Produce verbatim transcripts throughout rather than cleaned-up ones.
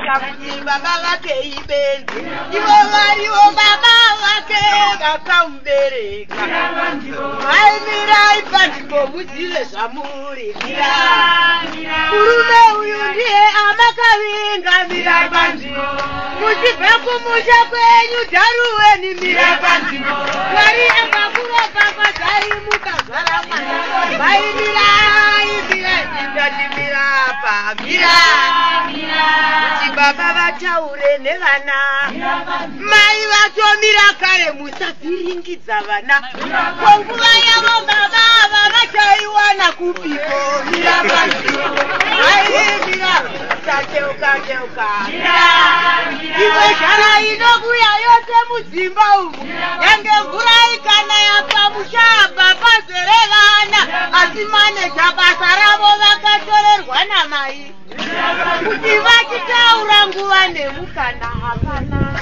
kuti baba vake ibenzi, ivo varivo baba vake vakamubereka. Mai mirai panzvimbo muzive zvamuri. Murume uyu ndiye amakavinga mirai panzvimbo. Muchibva kumusha kwenyu dharuweni mirai panzvimbo. Mwari akakuropa kwazai mukazvara mwana. Mai mirai mirai ndati mirapa mirai. Kuti baba vataure nevana. Mai vatomira kare musavhiringidza vana. Konguva yavo baba vavachaiwana kupiko mirapa. Mai mira tacheuka cheuka. Iwe jana inokuya yose mudzimba umu. Yange mvura ikanaya pamusha pazere vana. Asi maneja basa ravo vakatorerwa namai. Kuti vachitaura nguva nemukana hapana.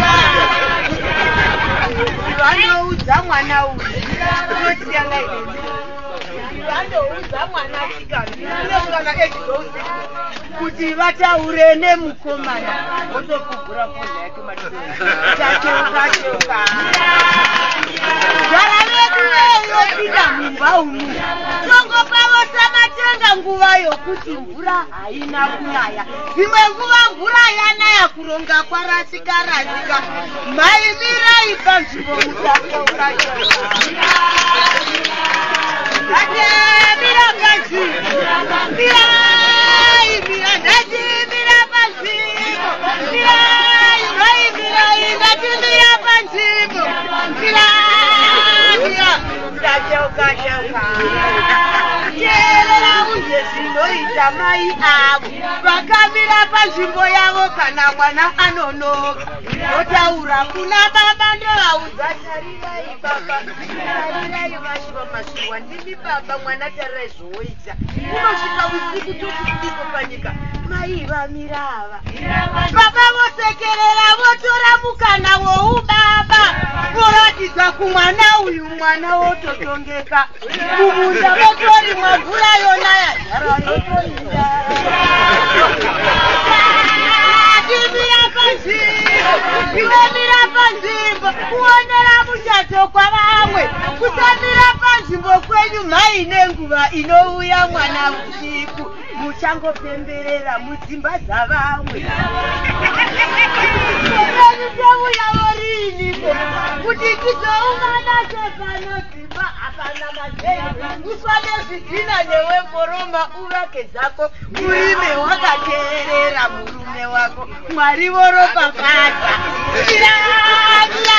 Vanoudza mwana uyu unotiyanga ine. Vanoudza mwana chikana echidozi kuti vataure nemukomana. Votokugura foni yake madhoni. Chacheuka cheuka. Zvara vedu veyopinda mumba umu. Tongo pavo samatenga nguva yokuti mvura haina kunaya. Imwe nguva mvura yanaya kuronga kwarasika rasika. Mai mirai panzvimbo muchacheuka cheuka. Ate mira panzvimbo. Mirai mira ndati mira panzvimbo. Mirai mai mirai ndati mira panzvimbo. Mirai mira ndacheuka cheuka. Teerera uye zvinoita mai avo vakamira panzvimbo yavo kana mwana anonoka. Votaura kuna baba ndovaudza tarirai baba. Tarirai vashiva masuwa ndimi baba mwana tarirai zvoita. Unosvika usiku tokudiko panyika. Mai vamira ava. Baba vosekerera votora mukana woubaba. Voratidza kumwana uyu mwana wototongeka. Mumunda votori mvura yonaya zara yotoinda. Mira panzvimbo, iwe mira panzvimbo, kuonera muchato kwavamwe. Kusamira panzvimbo kwenyu mai nenguva inouya mwana usiku. Muchangopemberera mudzimba dzavamwe. Ndouya voriniko kuti tizoungana sepanodzimba hapana mazeni. Uswade zvidhina newe mboroma uvake dzako. Urime wakateerera murume wako. Mwari voropa basa. Mira, mira.